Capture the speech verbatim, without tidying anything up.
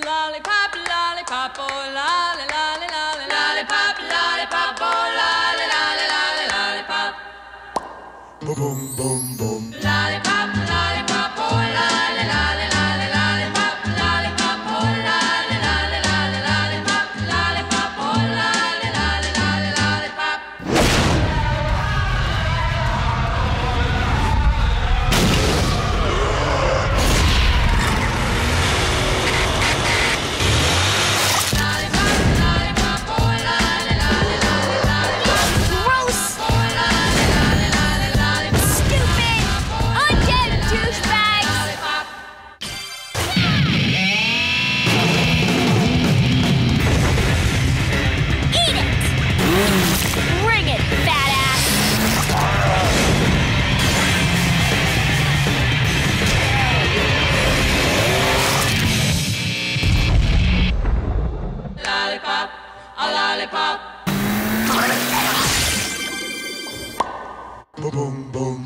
Lollipop, lollipop, oh lolly, lolly, lolly, lollipop, lollipop, oh lolly, lolly, lolly, lollipop. Boom, boom, boom, boom. Lollipop, lollipop, oh lolly, lolly, lolly, lollipop, lollipop, oh lolly, lolly, lolly, lollipop, lollipop, oh lolly, lolly, lolly, lollipop. Lollipop, a lollipop. Boom, boom, boom.